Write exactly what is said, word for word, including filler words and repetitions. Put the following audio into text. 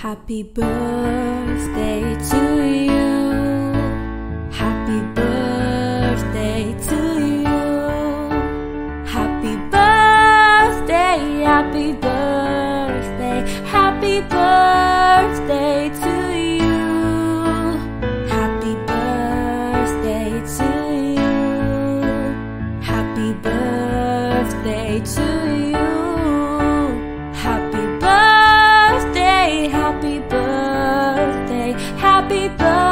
Happy birthday to you. Happy birthday to you. Happy birthday, happy birthday, happy birthday to you. Happy birthday to you. Happy birthday to you. Happy birthday, happy birthday, happy birthday.